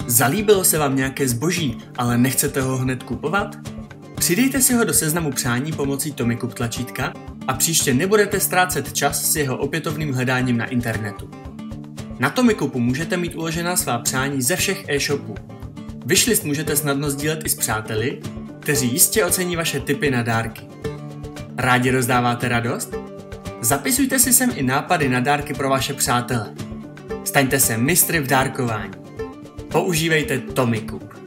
Zalíbilo se vám nějaké zboží, ale nechcete ho hned kupovat? Přidejte si ho do seznamu přání pomocí Tomikup tlačítka a příště nebudete ztrácet čas s jeho opětovným hledáním na internetu. Na Tomikupu můžete mít uložená svá přání ze všech e-shopů. Wishlist můžete snadno sdílet i s přáteli, kteří jistě ocení vaše tipy na dárky. Rádi rozdáváte radost? Zapisujte si sem i nápady na dárky pro vaše přátele. Staňte se mistry v dárkování. Používejte Tomikup.